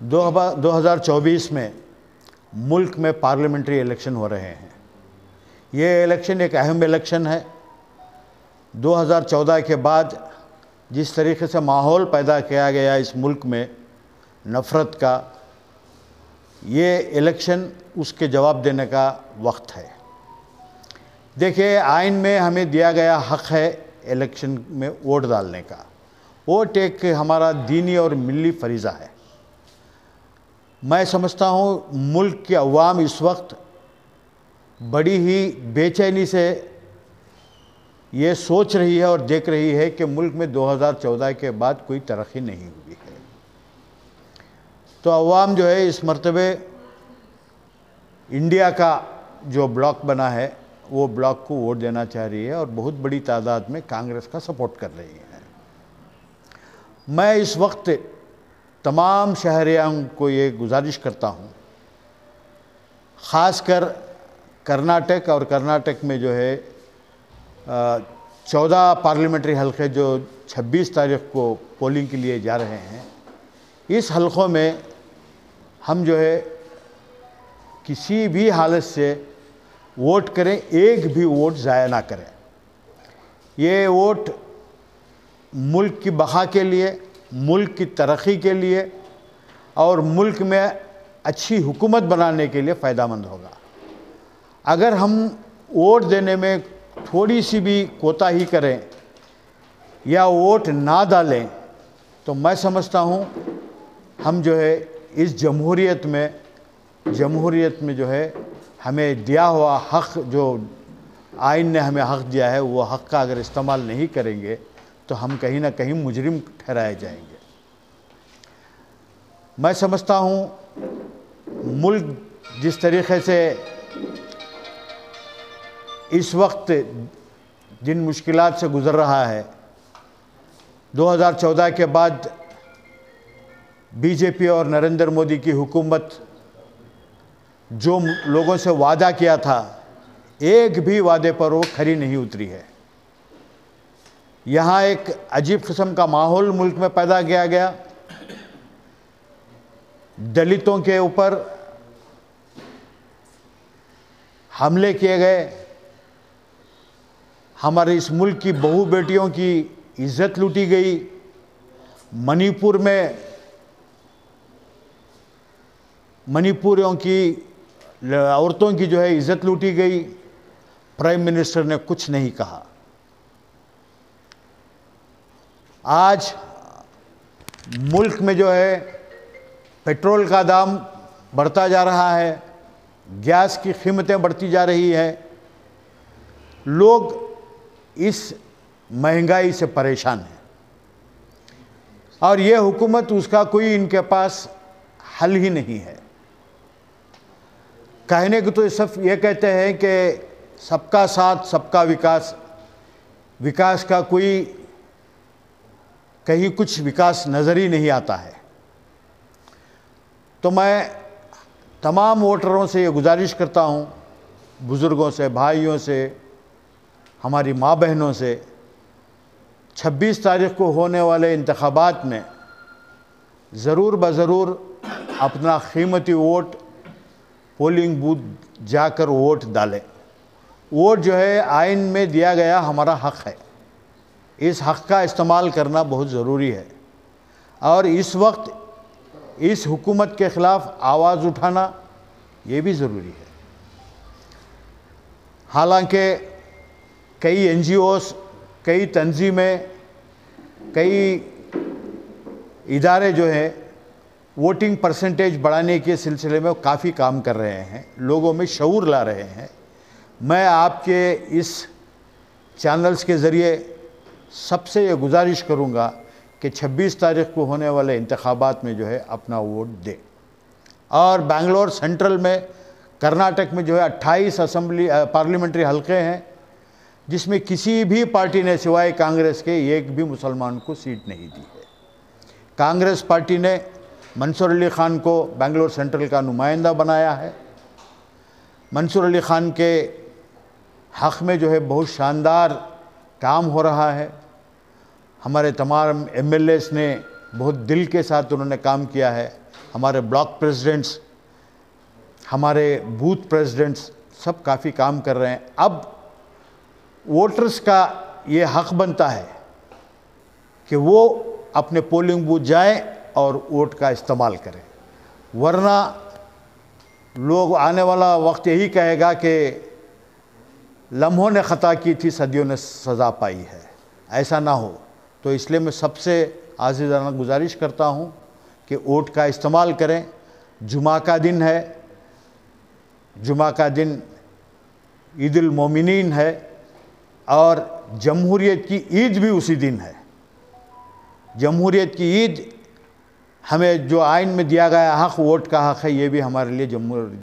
2024 में मुल्क में पार्लियामेंट्री इलेक्शन हो रहे हैं। ये इलेक्शन एक अहम इलेक्शन है। 2014 के बाद जिस तरीके से माहौल पैदा किया गया इस मुल्क में नफ़रत का, ये इलेक्शन उसके जवाब देने का वक्त है। देखिए, आइन में हमें दिया गया हक़ है इलेक्शन में वोट डालने का। वोट एक हमारा दीनी और मिली फरीज़ा है। मैं समझता हूँ मुल्क की अवाम इस वक्त बड़ी ही बेचैनी से ये सोच रही है और देख रही है कि मुल्क में 2014 के बाद कोई तरक्की नहीं हुई है। तो अवाम जो है इस मर्तबे इंडिया का जो ब्लॉक बना है वो ब्लॉक को वोट देना चाह रही है और बहुत बड़ी तादाद में कांग्रेस का सपोर्ट कर रही है। मैं इस वक्त तमाम शहरियों को ये गुजारिश करता हूँ, ख़ासकर कर्नाटक और कर्नाटक में जो है 14 पार्लियामेंट्री हलक़े जो 26 तारीख को पोलिंग के लिए जा रहे हैं, इस हलक़ों में हम जो है किसी भी हालत से वोट करें, एक भी वोट ज़ाया ना करें। ये वोट मुल्क की बका के लिए, मुल्क की तरक्की के लिए और मुल्क में अच्छी हुकूमत बनाने के लिए फ़ायदेमंद होगा। अगर हम वोट देने में थोड़ी सी भी कोताही करें या वोट ना डालें तो मैं समझता हूँ हम जो है इस जमहूरियत में जो है हमें दिया हुआ हक़, जो आइन ने हमें हक़ दिया है, वो हक़ का अगर इस्तेमाल नहीं करेंगे तो हम कहीं ना कहीं मुजरिम ठहराए जाएंगे। मैं समझता हूँ मुल्क जिस तरीक़े से इस वक्त जिन मुश्किलात से गुज़र रहा है, 2014 के बाद बीजेपी और नरेंद्र मोदी की हुकूमत जो लोगों से वादा किया था, एक भी वादे पर वो खरी नहीं उतरी है। यहाँ एक अजीब किस्म का माहौल मुल्क में पैदा किया गया। दलितों के ऊपर हमले किए गए, हमारे इस मुल्क की बहू बेटियों की इज्जत लूटी गई। मणिपुरियों की औरतों की जो है इज्जत लूटी गई। प्राइम मिनिस्टर ने कुछ नहीं कहा। आज मुल्क में जो है पेट्रोल का दाम बढ़ता जा रहा है, गैस की कीमतें बढ़ती जा रही है। लोग इस महंगाई से परेशान हैं और ये हुकूमत उसका कोई इनके पास हल ही नहीं है। कहने को तो सब ये कहते हैं कि सबका साथ सबका विकास, विकास का कोई कहीं कुछ विकास नज़र ही नहीं आता है। तो मैं तमाम वोटरों से ये गुजारिश करता हूँ, बुज़ुर्गों से, भाइयों से, हमारी माँ बहनों से, 26 तारीख को होने वाले इंतखाबात में ज़रूर ब-ज़रूर अपना कीमती वोट पोलिंग बूथ जाकर वोट डालें। वोट जो है आइन में दिया गया हमारा हक़ है, इस हक़ का इस्तेमाल करना बहुत ज़रूरी है और इस वक्त इस हुकूमत के ख़िलाफ़ आवाज़ उठाना ये भी ज़रूरी है। हालांकि कई NGOs, कई तंजीमें, कई इदारे जो हैं वोटिंग परसेंटेज बढ़ाने के सिलसिले में काफ़ी काम कर रहे हैं, लोगों में शऊर ला रहे हैं। मैं आपके इस चैनल्स के ज़रिए सबसे ये गुजारिश करूँगा कि 26 तारीख को होने वाले इंतखाबात में जो है अपना वोट दें। और बेंगलोर सेंट्रल में, कर्नाटक में जो है 28 पार्लियामेंट्री हलक़े हैं जिसमें किसी भी पार्टी ने सिवाय कांग्रेस के एक भी मुसलमान को सीट नहीं दी है। कांग्रेस पार्टी ने मंसूर अली ख़ान को बेंगलोर सेंट्रल का नुमाइंदा बनाया है। मंसूर अली ख़ान के हक़ में जो है बहुत शानदार काम हो रहा है। हमारे तमाम MLAs ने बहुत दिल के साथ उन्होंने काम किया है। हमारे ब्लॉक प्रेसिडेंट्स, हमारे बूथ प्रेसिडेंट्स सब काफ़ी काम कर रहे हैं। अब वोटर्स का ये हक बनता है कि वो अपने पोलिंग बूथ जाएं और वोट का इस्तेमाल करें, वरना लोग आने वाला वक्त यही कहेगा कि लम्हों ने ख़ता की थी, सदियों ने सज़ा पाई है। ऐसा ना हो, तो इसलिए मैं सबसे आज़िज़ाना गुजारिश करता हूँ कि वोट का इस्तेमाल करें। जुमा का दिन है, जुमा का दिन ईदुल मोमिनीन है और जमहूरियत की ईद भी उसी दिन है। जमहूरियत की ईद, हमें जो आइन में दिया गया हक़, वोट का हक़ है, ये भी हमारे लिए जमहूरियत